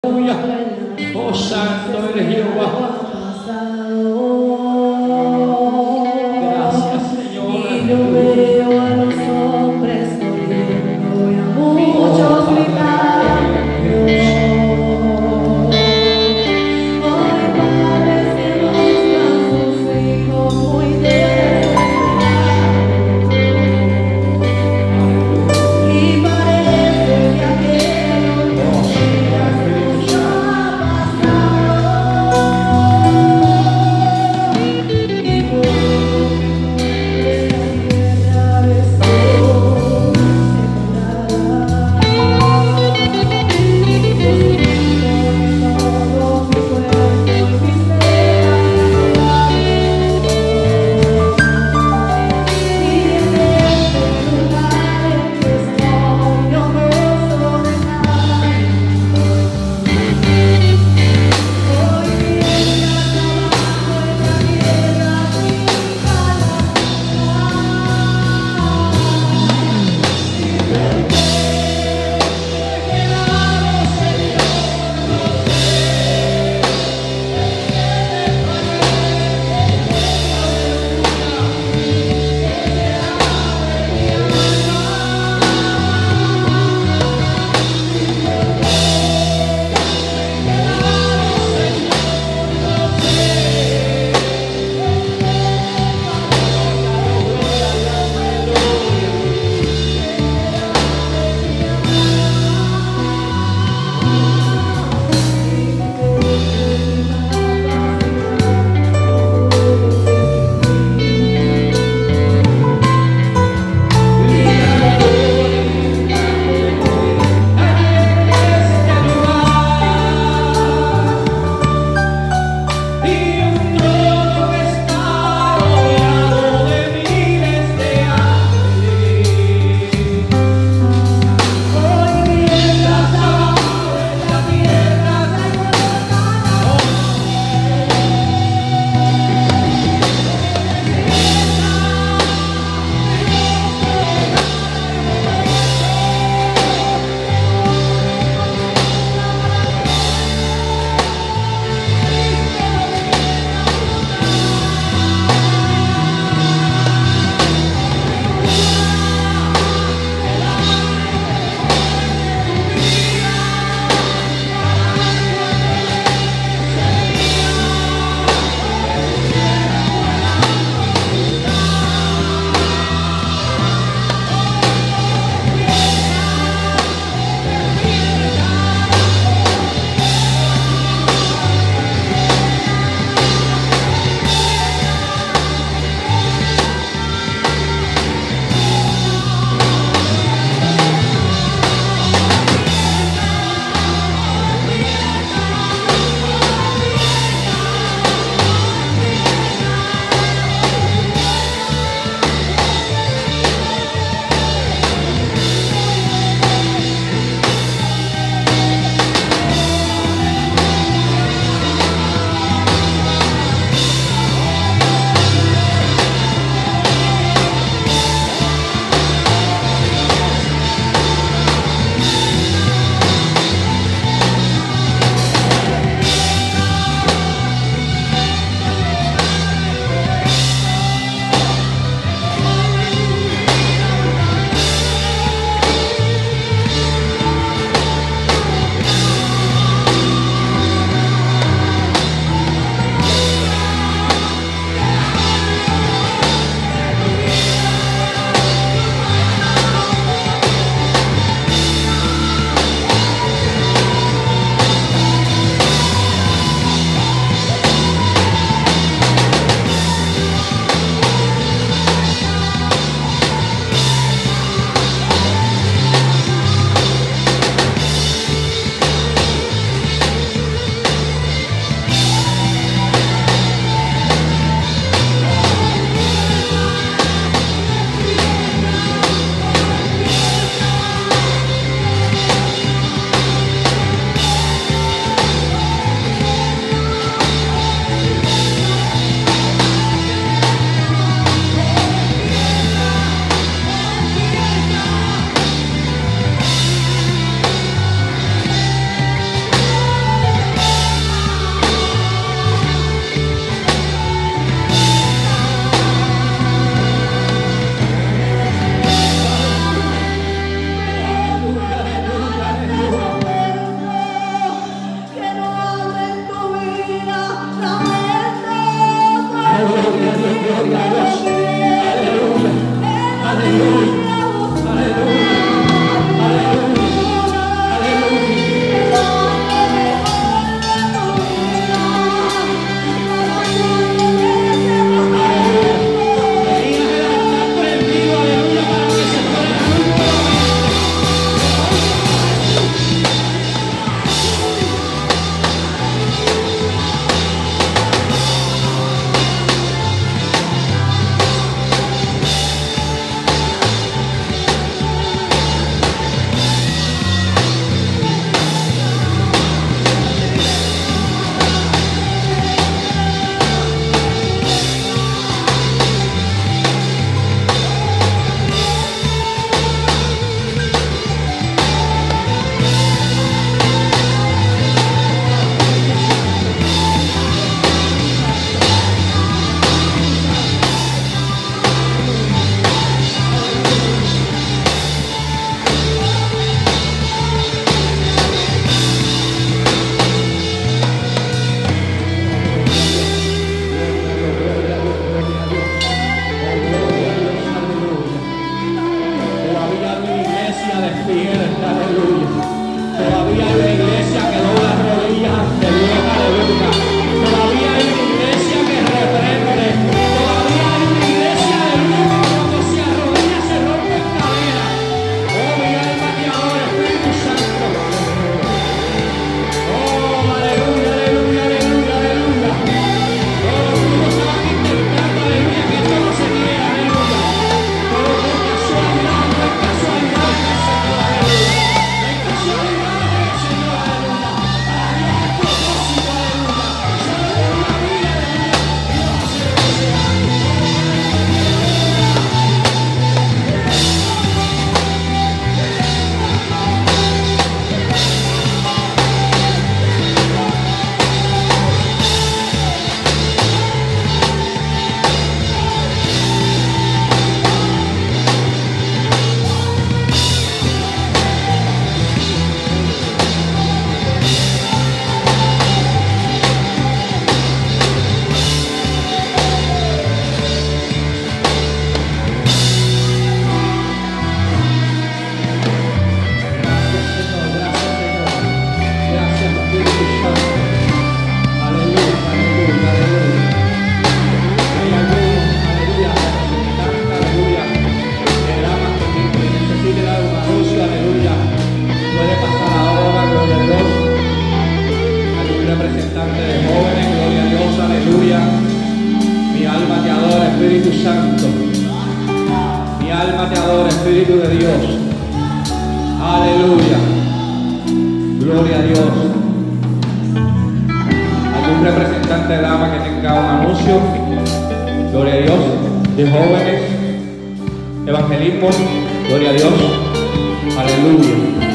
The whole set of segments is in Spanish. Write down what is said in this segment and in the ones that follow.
Aleluya. Oh, santo eres Jehová. Gracias, Señor. Y yo veo a los hombres corriendo y a muchos gritando. Hoy padres que buscan sus hijos muy desesperados. Y parece que aquellos días nos ha pasado. representante de jóvenes, gloria a Dios, aleluya. Mi alma te adora, Espíritu Santo. Mi alma te adora, Espíritu de Dios. Aleluya. Gloria a Dios. ¿Algún representante de dama que tenga un anuncio? Gloria a Dios. De jóvenes. Evangelismo. Gloria a Dios. Aleluya.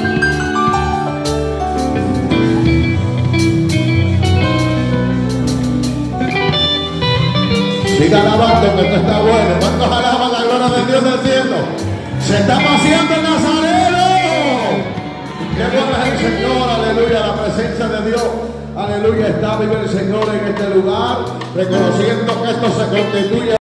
Siga alabando que esto está bueno. ¿Cuántos alaban la gloria de Dios del cielo? Se está paseando el Nazareno. Qué bueno es el Señor, aleluya, la presencia de Dios. Aleluya, está vivo el Señor en este lugar, reconociendo que esto se constituye